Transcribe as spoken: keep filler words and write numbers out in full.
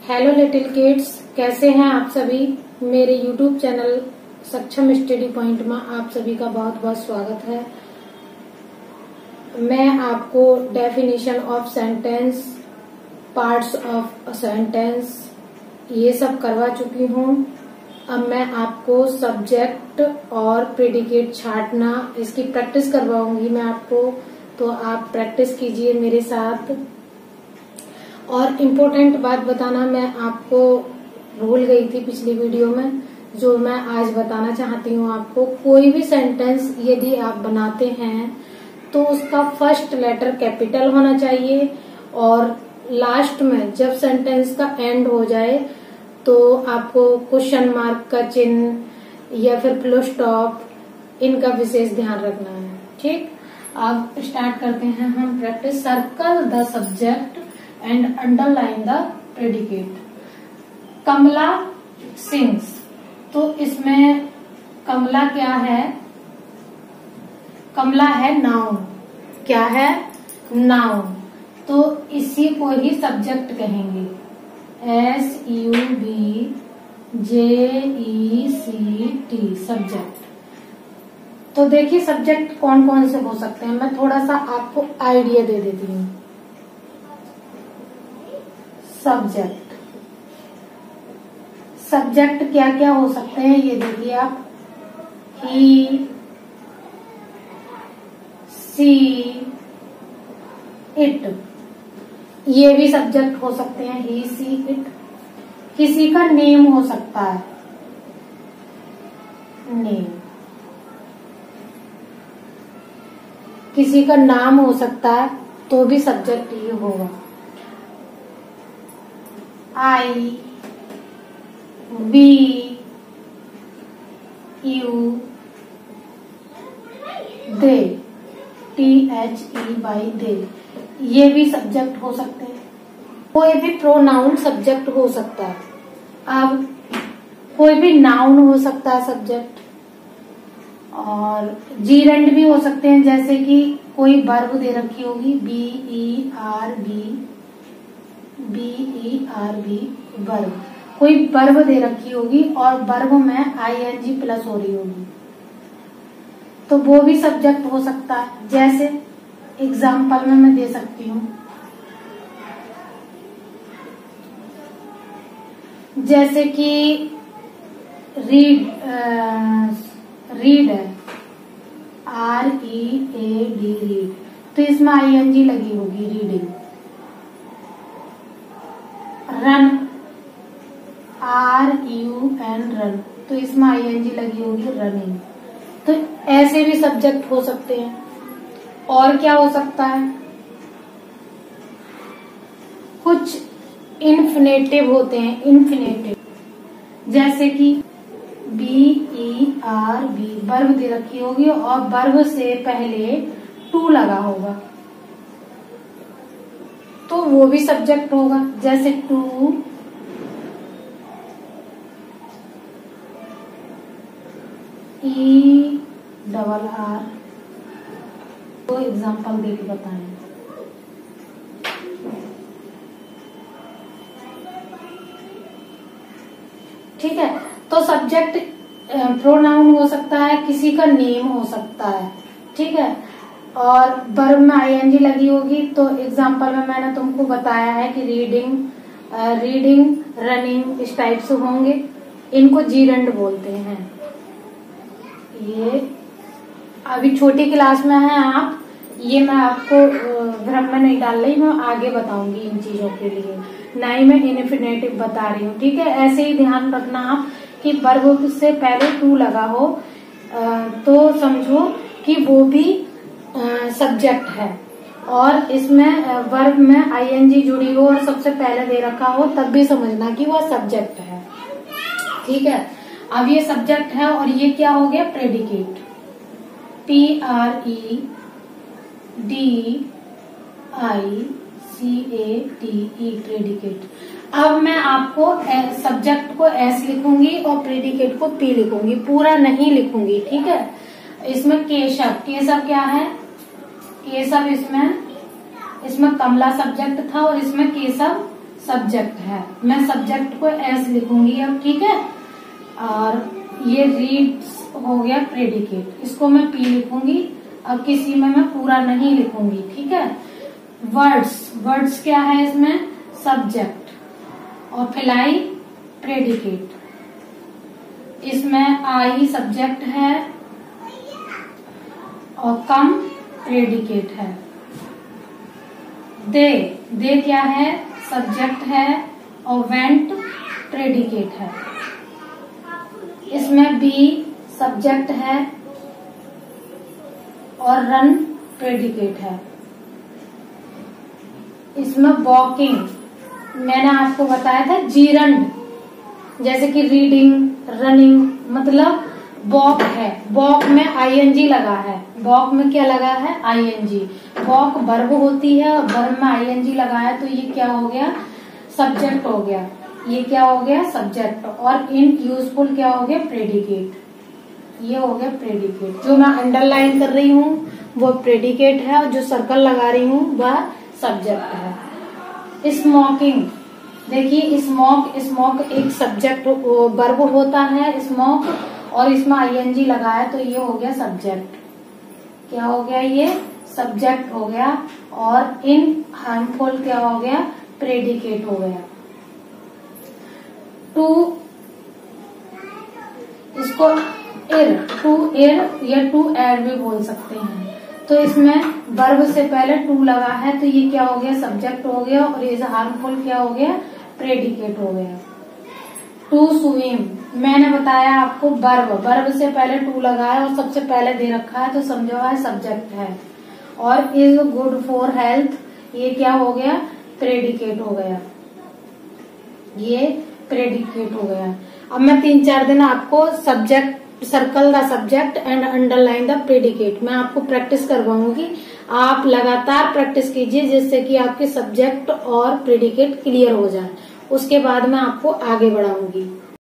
Hello little kids, कैसे हैं आप सभी। मेरे YouTube channel Saksham study point में आप सभी का बहुत बहुत स्वागत है। मैं आपको definition of sentence, parts of sentence ये सब करवा चुकी हूँ। अब मैं आपको सब्जेक्ट और प्रेडिकेट छांटना, इसकी प्रैक्टिस करवाऊंगी मैं आपको, तो आप प्रैक्टिस कीजिए मेरे साथ। और इम्पोर्टेंट बात बताना मैं आपको भूल गई थी पिछली वीडियो में, जो मैं आज बताना चाहती हूँ आपको। कोई भी सेंटेंस यदि आप बनाते हैं तो उसका फर्स्ट लेटर कैपिटल होना चाहिए और लास्ट में जब सेंटेंस का एंड हो जाए तो आपको क्वेश्चन मार्क का चिन्ह या फिर फुल स्टॉप, इनका विशेष ध्यान रखना है। ठीक, अब स्टार्ट करते हैं हम practice. Circle the subject and underline the predicate. Kamala sings, तो इसमें कमला क्या है? कमला है नाउन। क्या है? नाउन। तो इसी को ही सब्जेक्ट कहेंगे। S U B J E C T, subject. तो देखिए सब्जेक्ट कौन कौन से हो सकते हैं, मैं थोड़ा सा आपको आइडिया दे देती हूँ। सब्जेक्ट सब्जेक्ट क्या क्या हो सकते हैं ये देखिए आप। ही, सी, इट, ये भी सब्जेक्ट हो सकते हैं। He, she, it. किसी का नेम हो सकता है, नेम। किसी का नाम हो सकता है तो भी सब्जेक्ट ही होगा। I, we, you, they, T H E Y they, ये भी सब्जेक्ट हो सकते हैं। कोई भी प्रोनाउन सब्जेक्ट हो सकता है। अब कोई भी नाउन हो सकता है सब्जेक्ट, और जीरेंड भी हो सकते हैं। जैसे कि कोई वर्ब दे रखी होगी, B E R B, B E R B, verb. कोई वर्ब दे रखी होगी और वर्ब में आई एन जी प्लस हो रही होगी, तो वो भी सब्जेक्ट हो सकता है। जैसे एग्जाम्पल में मैं दे सकती हूँ, जैसे कि रीड, रीड है, R E A D, read, तो इसमें आई एन जी लगी होगी, reading. Run, R U N, run, तो इसमें आई एन जी लगी होगी, रनिंग। तो ऐसे भी सब्जेक्ट हो सकते हैं। और क्या हो सकता है? कुछ इन्फिनेटिव होते हैं, इन्फिनेटिव, जैसे कि B E R B, verb दे रखी होगी और वर्ब से पहले टू लगा होगा, तो वो भी सब्जेक्ट होगा। जैसे टू, ई डबल आर, तो एग्जाम्पल दे के बताएं। ठीक है, तो सब्जेक्ट प्रोनाउन हो सकता है, किसी का नेम हो सकता है। ठीक है, और वर्ब में आई एन जी लगी होगी, तो एग्जाम्पल में मैंने तुमको बताया है कि रीडिंग, रीडिंग, रनिंग, इस टाइप से होंगे। इनको जीरेंड बोलते हैं। ये अभी छोटी क्लास में है आप, ये मैं आपको भ्रम में नहीं डाल रही, मैं आगे बताऊंगी इन चीजों के लिए, ना ही मैं इन्फिनेटिव बता रही हूँ। ठीक है, ऐसे ही ध्यान रखना आप कि वर्ब से पहले टू लगा हो तो समझो कि वो भी सब्जेक्ट है, और इसमें वर्ब में आई एन जी जुड़ी हो और सबसे पहले दे रखा हो, तब भी समझना कि वह सब्जेक्ट है। ठीक है, अब ये सब्जेक्ट है और ये क्या हो गया? Predicate. P R E D I C A T E, predicate. अब मैं आपको सब्जेक्ट को एस लिखूंगी और प्रेडिकेट को पी लिखूंगी, पूरा नहीं लिखूंगी। ठीक है, इसमें केशव, केशव क्या है? केशव, इसमें इसमें कमला सब्जेक्ट था और इसमें केशव सब्जेक्ट है। मैं सब्जेक्ट को एस लिखूंगी अब, ठीक है। और ये रीड्स हो गया प्रेडिकेट, इसको मैं पी लिखूंगी। अब किसी में मैं पूरा नहीं लिखूंगी, ठीक है। वर्ड्स, वर्ड्स क्या है इसमें, सब्जेक्ट, और फिलाई प्रेडिकेट। इसमें आई सब्जेक्ट है और कम प्रेडिकेट है। दे, दे क्या है, सब्जेक्ट है और वेंट प्रेडिकेट है। इसमें बी सब्जेक्ट है और रन प्रेडिकेट है। इसमें वॉकिंग, मैंने आपको बताया था जीरंड, जैसे कि रीडिंग, रनिंग, मतलब वॉक है, वॉक में आईएनजी लगा है। वॉक में क्या लगा है, आईएनजी। वॉक वर्ब होती है और वर्ब में आईएनजी लगा है, तो ये क्या हो गया, सब्जेक्ट हो गया। ये क्या हो गया, सब्जेक्ट। और इन यूजफुल क्या हो गया, प्रेडिकेट। ये हो गया प्रेडिकेट। जो मैं अंडरलाइन कर रही हूँ वो प्रेडिकेट है और जो सर्कल लगा रही हूँ वह सब्जेक्ट है। स्मोकिंग, देखिए स्मोक, स्मोक एक सब्जेक्ट वर्ब होता है स्मोक, और इसमें आईएनजी लगा है तो ये हो गया सब्जेक्ट। क्या हो गया, ये सब्जेक्ट हो गया। और इन हार्मफुल क्या हो गया, प्रेडिकेट हो गया। टू, इसको एर, टू एर या टू एड भी बोल सकते हैं। तो इसमें वर्ब से पहले टू लगा है तो ये क्या हो गया, सब्जेक्ट हो गया, और इज हार्मफुल क्या हो गया, प्रेडिकेट हो गया। टू स्विम, मैंने बताया आपको वर्ब, वर्ब से पहले टू लगा है और सबसे पहले दे रखा है तो समझो है सब्जेक्ट है। और इज गुड फॉर हेल्थ, ये क्या हो गया, प्रेडिकेट हो गया। ये प्रेडिकेट हो गया। अब मैं तीन चार दिन आपको subject, circle the subject and underline the predicate, मैं आपको प्रैक्टिस करवाऊंगी। आप लगातार प्रैक्टिस कीजिए जिससे कि आपके सब्जेक्ट और प्रेडिकेट क्लियर हो जाए। उसके बाद मैं आपको आगे बढ़ाऊंगी।